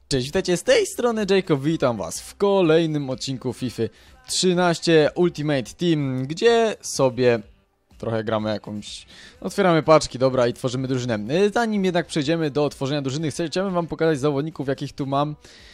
Cześć, witajcie, z tej strony Jacob, witam was w kolejnym odcinku FIFA 13 Ultimate Team, gdzie sobie trochę gramy jakąś... otwieramy paczki, dobra, i tworzymy drużynę. Zanim przejdziemy do tworzenia drużyny, chciałbym wam pokazać zawodników, jakich tu mam.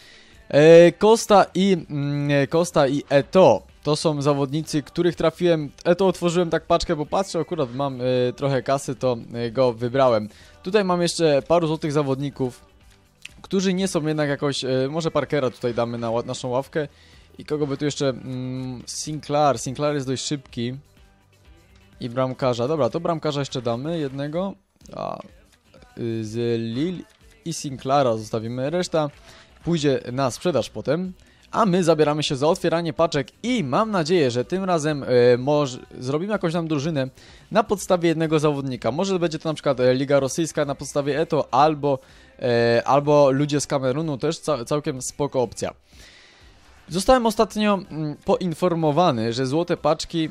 Costa i Eto'o. To są zawodnicy, których trafiłem. Eto'o otworzyłem tak paczkę, bo patrzę, akurat mam trochę kasy, to go wybrałem. Tutaj mam jeszcze paru złotych zawodników, którzy nie są jednak jakoś... może Parkera tutaj damy na naszą ławkę. I kogo by tu jeszcze... Sinclair jest dość szybki. I bramkarza. Dobra, to bramkarza jeszcze damy jednego. Z Lille i Sinclaira zostawimy. Reszta pójdzie na sprzedaż potem. A my zabieramy się za otwieranie paczek i mam nadzieję, że tym razem zrobimy jakąś tam drużynę na podstawie jednego zawodnika. Może będzie to na przykład Liga Rosyjska na podstawie Eto'o, albo ludzie z Kamerunu, też całkiem spoko opcja. Zostałem ostatnio poinformowany, że złote paczki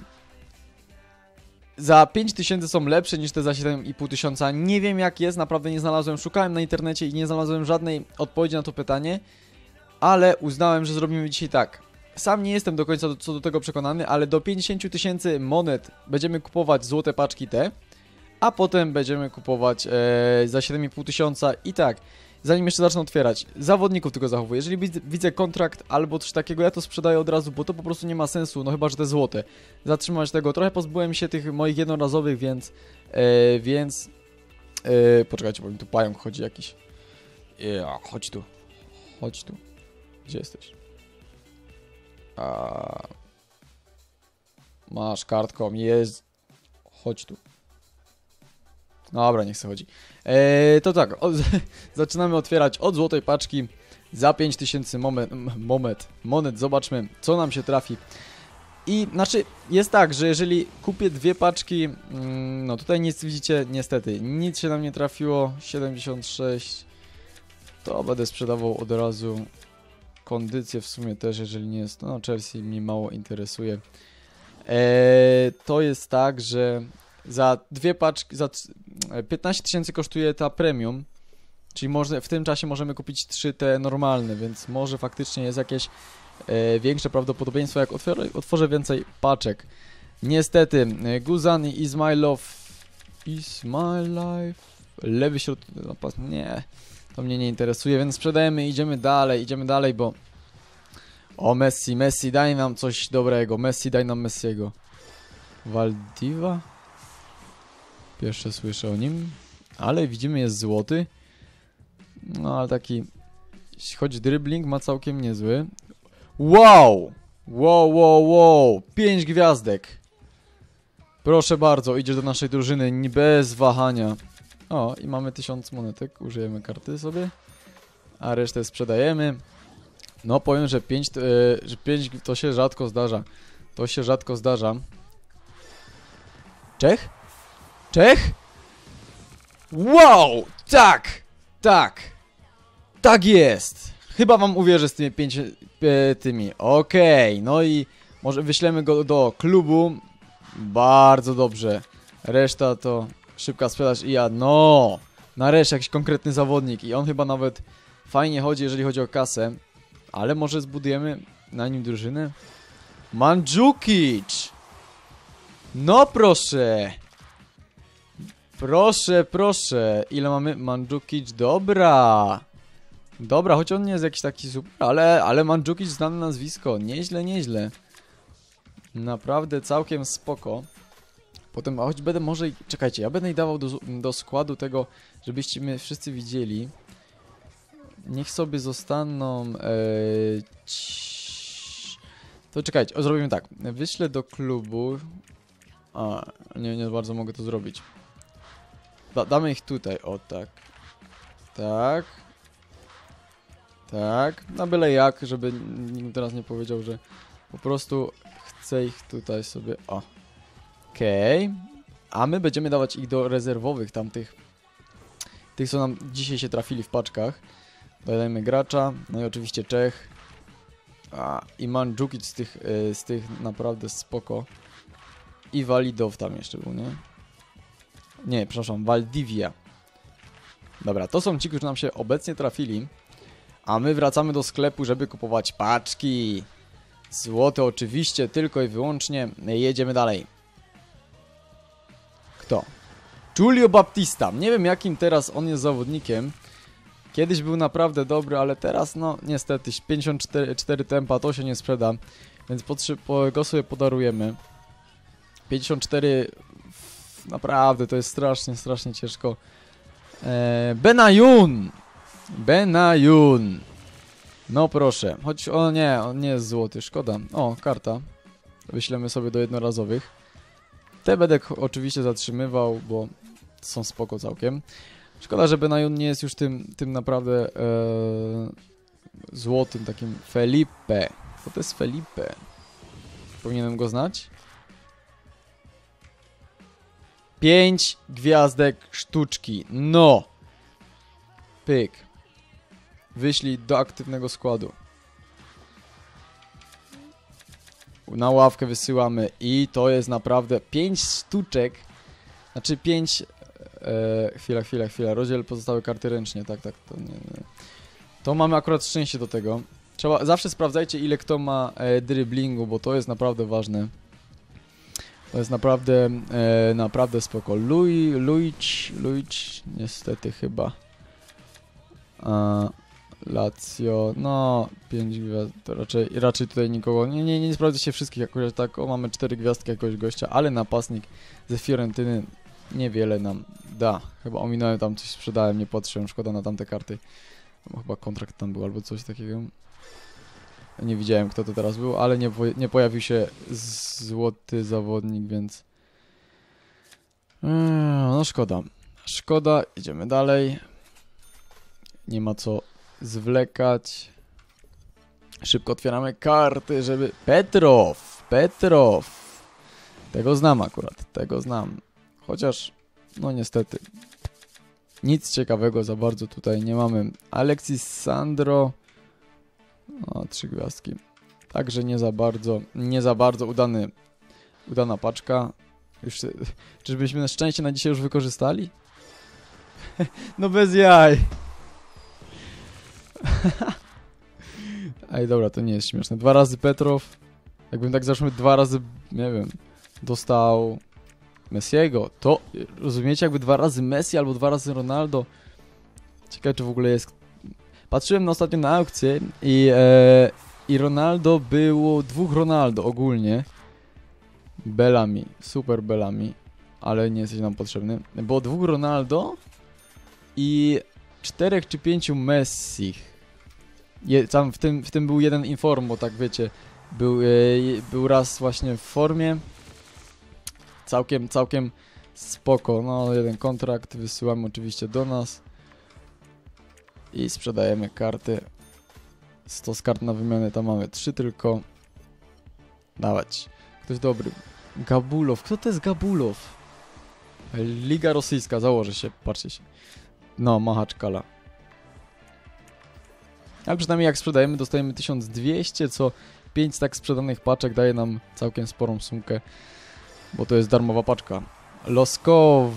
za 5000 są lepsze niż te za 7500. Nie wiem jak jest, naprawdę nie znalazłem, szukałem na internecie i nie znalazłem żadnej odpowiedzi na to pytanie. Ale uznałem, że zrobimy dzisiaj tak. Sam nie jestem do końca co do tego przekonany, ale do 50 000 monet będziemy kupować złote paczki te, a potem będziemy kupować za 7500 i tak. Zanim jeszcze zacznę otwierać, zawodników tylko zachowuję. Jeżeli widzę kontrakt albo coś takiego, ja to sprzedaję od razu, bo to po prostu nie ma sensu, no chyba, że te złote. Zatrzymać tego. Trochę pozbyłem się tych moich jednorazowych, więc... poczekajcie, bo mi tu pająk chodzi jakiś. Chodź tu. Chodź tu. Gdzie jesteś? Masz kartką, jest. Chodź tu. Dobra, niech se chodzi. To tak, zaczynamy otwierać od złotej paczki za 5000 monet. Zobaczmy, co nam się trafi. I znaczy, jest tak, że jeżeli kupię dwie paczki, no tutaj nic widzicie, niestety, nic się nam nie trafiło. 76. To będę sprzedawał od razu. Kondycję w sumie też, jeżeli nie jest, no Chelsea mnie mało interesuje. To jest tak, że za dwie paczki, za 15 000 kosztuje ta premium, czyli w tym czasie możemy kupić 3 te normalne, więc może faktycznie jest jakieś większe prawdopodobieństwo, jak otworzę więcej paczek. Niestety, Guzan i Ismailow, lewy środek, nie. To mnie nie interesuje, więc sprzedajemy, idziemy dalej, bo... O, Messi, daj nam coś dobrego. Messi, daj nam Messiego. Valdiva? Pierwsze słyszę o nim. Ale widzimy, jest złoty. No, ale taki... choć dribbling ma całkiem niezły. Wow! Wow! 5 gwiazdek. Proszę bardzo, idziesz do naszej drużyny bez wahania. O, i mamy 1000 monetek, użyjemy karty sobie, a resztę sprzedajemy. No powiem, że 5 to się rzadko zdarza. Czech? Wow! Tak jest! Chyba wam uwierzę z tymi 5 tymi. Okej, no i może wyślemy go do klubu. Bardzo dobrze. Reszta to... szybka sprzedaż i no! Nareszcie jakiś konkretny zawodnik i on chyba nawet fajnie chodzi, jeżeli chodzi o kasę. Ale może zbudujemy na nim drużynę? Mandzukic! No proszę! Proszę! Ile mamy? Mandzukic, dobra! Dobra, choć on nie jest jakiś taki super, ale Mandzukic znane nazwisko. Nieźle. Naprawdę całkiem spoko. Potem, choć będę może... czekajcie, ja będę dawał do składu tego, żebyście mnie wszyscy widzieli. Niech sobie zostaną... To czekajcie, zrobimy tak. Wyślę do klubu... nie bardzo mogę to zrobić. Damy ich tutaj, o tak. Tak. Na byle jak, żeby nikt teraz nie powiedział, że po prostu chcę ich tutaj sobie... Okej. A my będziemy dawać ich do rezerwowych tamtych. Tych, co nam dzisiaj się trafili w paczkach. Dodajmy gracza. No i oczywiście Czech. I Mandzukic z tych naprawdę spoko. I Validow tam jeszcze był, nie? Nie, przepraszam, Valdivia. Dobra, to są ci, którzy nam się obecnie trafili. A my wracamy do sklepu, żeby kupować paczki. Złote oczywiście, tylko i wyłącznie. Jedziemy dalej. Kto? Giulio Baptista. Nie wiem jakim teraz on jest zawodnikiem. Kiedyś był naprawdę dobry, ale teraz no niestety 54 tempa to się nie sprzeda. Więc go sobie podarujemy. 54 naprawdę to jest strasznie ciężko. Benayoun. Benayoun. No proszę. Choć on nie jest złoty, szkoda. O, karta. Wyślemy sobie do jednorazowych. Te będę oczywiście zatrzymywał, bo są spoko całkiem. Szkoda, że Benayoun nie jest już tym naprawdę złotym takim. Felipe. Co to jest Felipe? Powinienem go znać? 5 gwiazdek sztuczki. No! Pyk. Wyślij do aktywnego składu. Na ławkę wysyłamy i to jest naprawdę 5 sztuczek. Znaczy 5... Chwila. Rozdziel pozostałe karty ręcznie. Tak. To, nie. To mamy akurat szczęście do tego. Zawsze sprawdzajcie ile kto ma driblingu, bo to jest naprawdę ważne. To jest naprawdę spoko. Luiz, niestety chyba. Lazio, no 5 gwiazd, to raczej tutaj nikogo, nie sprawdzi się wszystkich akurat tak, mamy 4 gwiazdki jakiegoś gościa, ale napastnik ze Fiorentyny niewiele nam da. Chyba ominąłem tam coś, sprzedałem, nie patrzyłem, szkoda na tamte karty. Chyba kontrakt tam był albo coś takiego. Nie widziałem kto to teraz był, ale nie pojawił się złoty zawodnik, więc... No szkoda, idziemy dalej. Nie ma co zwlekać. Szybko otwieramy karty, żeby... Petrow! Tego znam akurat, Chociaż, no niestety, nic ciekawego za bardzo tutaj nie mamy. Alexis Sandro... O, 3 gwiazdki. Także nie za bardzo udana paczka. Już, czyżbyśmy szczęście na dzisiaj już wykorzystali? No bez jaj. Ej, dobra, to nie jest śmieszne. 2 razy Petrow. Jakbym tak zaszły 2 razy, nie wiem, dostał Messiego, to rozumiecie, jakby 2 razy Messi albo 2 razy Ronaldo. Ciekawe, czy w ogóle jest... Patrzyłem ostatnio na aukcję i Ronaldo było 2 Ronaldo ogólnie. Bellamy, super Bellamy, ale nie jesteś nam potrzebny. Było 2 Ronaldo i 4 czy 5 Messi. Tam w tym był jeden inform, bo tak wiecie, był raz właśnie w formie. Całkiem spoko. No, jeden kontrakt wysyłamy oczywiście do nas. I sprzedajemy karty. 100 kart na wymianę, tam mamy 3 tylko. Dawać. Ktoś dobry. Gabulow. Kto to jest Gabulow? Liga rosyjska, założę się, patrzcie się. No, Mahaczkala. Ale przynajmniej jak sprzedajemy, dostajemy 1200, co 5 tak sprzedanych paczek daje nam całkiem sporą sumkę. Bo to jest darmowa paczka. Loskow.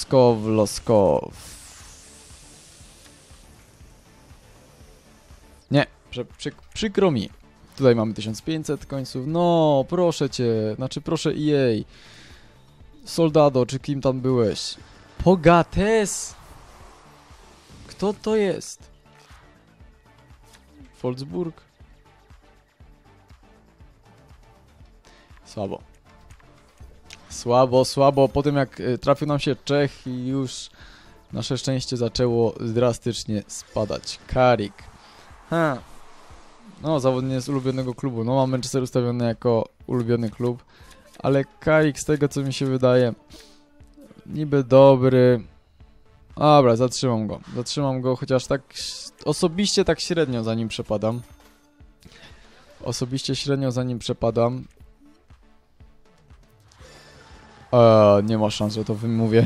Nie, przykro mi. Tutaj mamy 1500 końców. No, proszę cię. Znaczy, proszę EA. Soldado, czy kim tam byłeś? Pogates! Kto to jest? Wolfsburg? Słabo. Po tym jak trafił nam się Czech i już nasze szczęście zaczęło drastycznie spadać. Carrick. No, zawodnik z ulubionego klubu. No, mam Manchester ustawiony jako ulubiony klub. Ale Carrick, z tego co mi się wydaje, niby dobry. Dobra, zatrzymam go, chociaż tak osobiście tak średnio za nim przepadam. Nie ma szans, że to wymówię.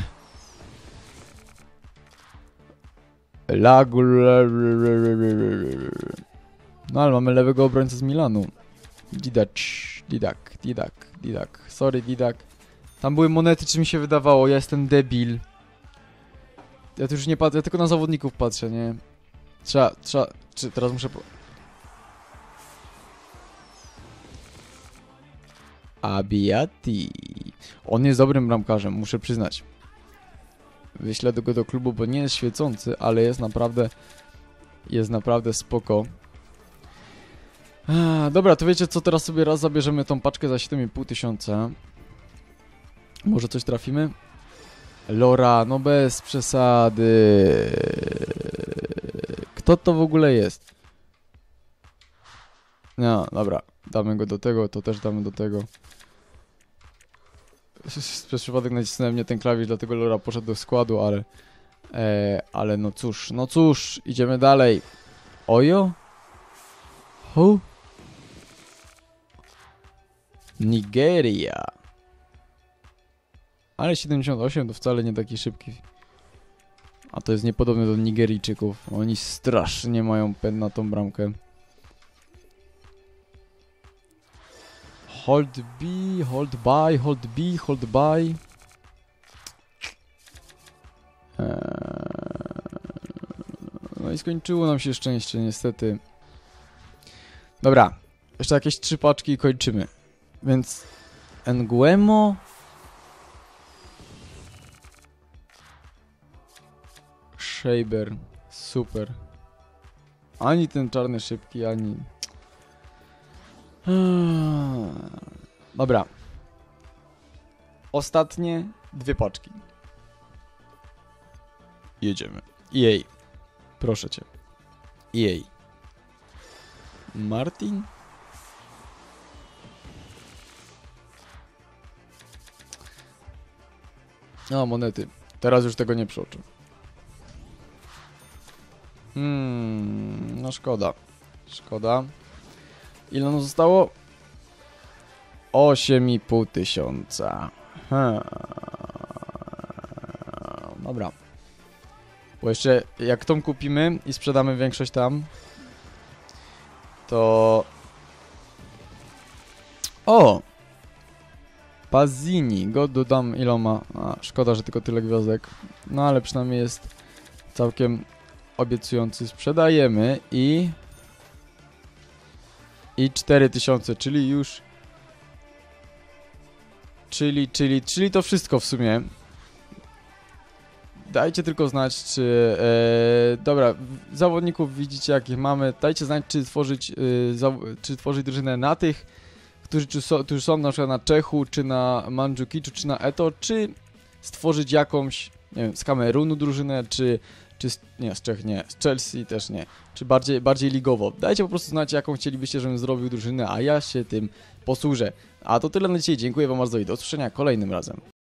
No ale mamy lewego obrońcę z Milanu. Didak. Sorry, Didak. Tam były monety, czy mi się wydawało, ja jestem debil. Ja tu już nie patrzę, ja tylko na zawodników patrzę, nie? Czy teraz muszę... Abbiati. On jest dobrym bramkarzem, muszę przyznać. Wyślę go do klubu, bo nie jest świecący, ale jest naprawdę... Jest naprawdę spoko. Dobra, to wiecie co, teraz sobie raz zabierzemy tą paczkę za 7500. Może coś trafimy? Lora, no bez przesady. Kto to w ogóle jest? No, dobra. Damy go do tego, to też damy do tego. Przez przypadek nacisnąłem nie ten klawisz, dlatego Lora poszedł do składu, ale... ale no cóż, idziemy dalej. Ojo? Who? Nigeria. Ale 78 to wcale nie taki szybki. A to jest niepodobne do Nigeryjczyków. Oni strasznie mają pęd na tą bramkę. Hold B, hold by, hold B, hold by. No i skończyło nam się szczęście, niestety. Dobra, jeszcze jakieś 3 paczki i kończymy. Więc Nguemo. Shaber, super. Ani ten czarny szybki, ani... Dobra. Ostatnie 2 paczki. Jedziemy. EA. Proszę cię. EA. Martin? A, monety. Teraz już tego nie przeoczę. No szkoda. Szkoda. Ile nam zostało? 8500. Dobra. Bo jeszcze jak tą kupimy i sprzedamy większość tam, to... O! Pazzini. Go dodam iloma. Szkoda, że tylko tyle gwiazdek. No ale przynajmniej jest całkiem obiecujący. Sprzedajemy i 4000, czyli już... Czyli to wszystko w sumie. Dajcie tylko znać, czy... dobra, zawodników widzicie jakich mamy. Dajcie znać, czy tworzyć drużynę na tych, którzy są na przykład na Czechu, czy na Mandżukiczu, czy na Eto, czy stworzyć jakąś, nie wiem, z Kamerunu drużynę, czy nie, z Czech nie, z Chelsea też nie, czy bardziej ligowo. Dajcie po prostu znać, jaką chcielibyście, żebym zrobił drużynę, a ja się tym posłużę. A to tyle na dzisiaj, dziękuję wam bardzo i do usłyszenia kolejnym razem.